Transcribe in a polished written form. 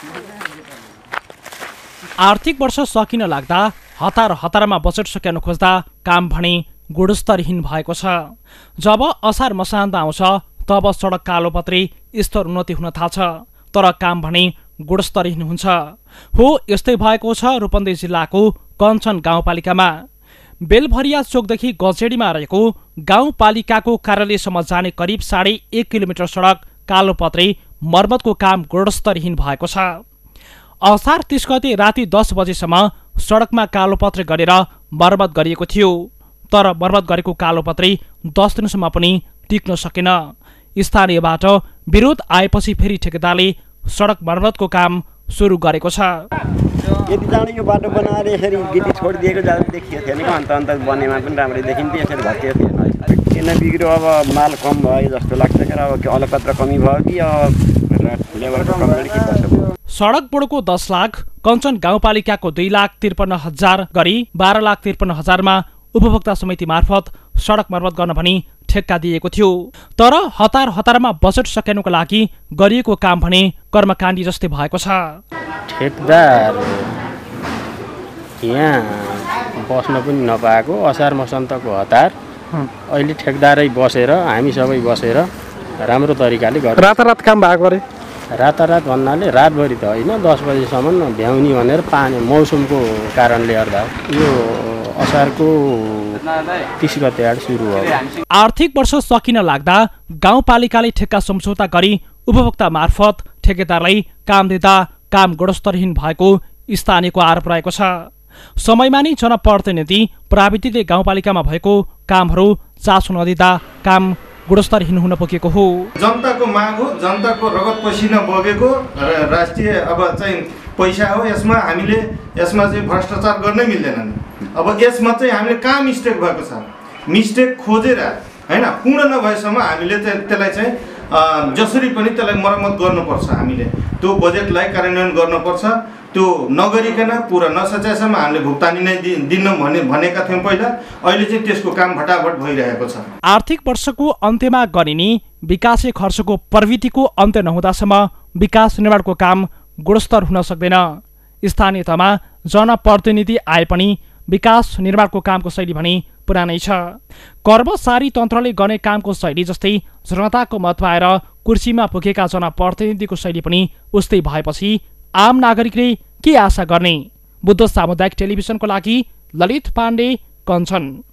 आर्थिक वर्ष सकिन लाग्दा हतारमा बजेट सकिन खोज्दा काम भने गुणस्तरहीन भएको छ। जब असार मसान्त आउँछ तब सडक कालोपत्री स्तर उन्नति हुन थाल्छ, तर काम भने गुणस्तरहीन हुन्छ। हो यस्तै भएको छ रूपन्देही जिल्लाको कञ्चन गाउँपालिकामा। बेलभरिया चोकदेखि गजेडीमा रहेको गाउँपालिकाको कार्यालयसम्म जाने करिब 1.5 किलोमिटर सडक कालोपत्री मर्मतको काम गुणस्तरहीन भएको छ। असार 30 गते राति 10 बजेसम्म सडकमा कालोपत्री गरेर मर्मत गरिएको थियो, तर मर्मत गरेको कालोपत्री 10 दिनसम्म पनि टिक्न सकेन। स्थानीयबाट विरोध आएपछि फेरि ठेकेदारले सडक मर्मतको काम सुरु गरेको छ। यति जाने यो बाटो बनाएर यसरी गिटी छोडिदिएको देखिएको थिएन, अन्त बनेमा पनि राम्ररी देखिन्थ्यो, यसरी भत्किएको थिएन। किन बिग्रियो अब माल कम भयो जस्तो लाग्छ, अब अलकत्र कमी भयो कि लेबरको कमी के कसो। सडक बोर्डको 10 लाख, कञ्चन गाउँपालिकाको 2,53,000 गरी 12,53,000मा उपभोक्ता समिति मार्फत सडक मर्मत गर्न भनी ठेक्का दिएको थियो। तर हतारमा बजेट सकिनुको लागि गरिएको काम भने कर्मकाण्डी जस्तै भएको छ। ठेकदार यहाँ बस्न पनि नपाएको, असार मसान्तको हतार अहिले ठेकदारै बसेर हामी सबै बसेर राम्रो तरिकाले गर्छ। रातारात काम भएको रे? रातारात भन्नाले रातभरि त होइन, 10 बजेसम्म भ्याउनी भनेर पानी मौसमको कारणले गर्दा यो असारको 30 गते सुरु भयो। आर्थिक वर्ष सकिन लाग्दा गाउँपालिकाले ठेक्का सम्झौता गरी उपभोक्ता मार्फत ठेकेदारलाई काम दिँदा काम गुणस्तरहीन भएको स्थानीयको आरोप रहेको छ। समयमा नै जनप्रतिनिधि प्राविधिकले गाउँपालिकामा भएको कामहरू चासो नदिँदा काम गुणस्तरहीन हुन पुगेको हो। जनताको माग हो, जनताको रगत पसिना बगेको राष्ट्रिय अब चाहिँ पैसा हो। यसमा हामीले चाहिँ भ्रष्टाचार गर्नै मिल्दैन नि। अब यसमा चाहिँ हामीले कहाँ मिस्टेक भएको छ, मिस्टेक खोजेर हैन, पूर्ण नभएसम्म हामीले त्यसलाई चाहिँ जसरी पनि त्यसलाई मर्मत गर्नुपर्छ। हामीले त्यो बजेटलाई कार्यान्वयन गर्नुपर्छ। त्यो नगरिकन पुरा नसचाएसम्म हामीले भुक्तानी नै दिन भनेका थियौँ पहिला। अहिले चाहिँ त्यसको काम फटाफट भइरहेको छ। आर्थिक वर्षको अन्त्यमा गरिने विकासे खर्चको प्रवृत्तिको अन्त्य नहुँदासम्म विकास निर्माणको काम गुणस्तर हुन सक्दैन। स्थानीय तहमा जनप्रतिनिधि आए पनि विकास निर्माणको कामको शैली भने पुरानै छ। कर्मचारी तन्त्रले गर्ने कामको शैली जस्तै जनताको मत पाएर कुर्सीमा पुगेका जनप्रतिनिधिको शैली पनि उस्तै भएपछि आम नागरिकले के आशा गर्ने? बुद्ध सामुदायिक टेलिभिजनको लागि ललित पाण्डे, कञ्चन।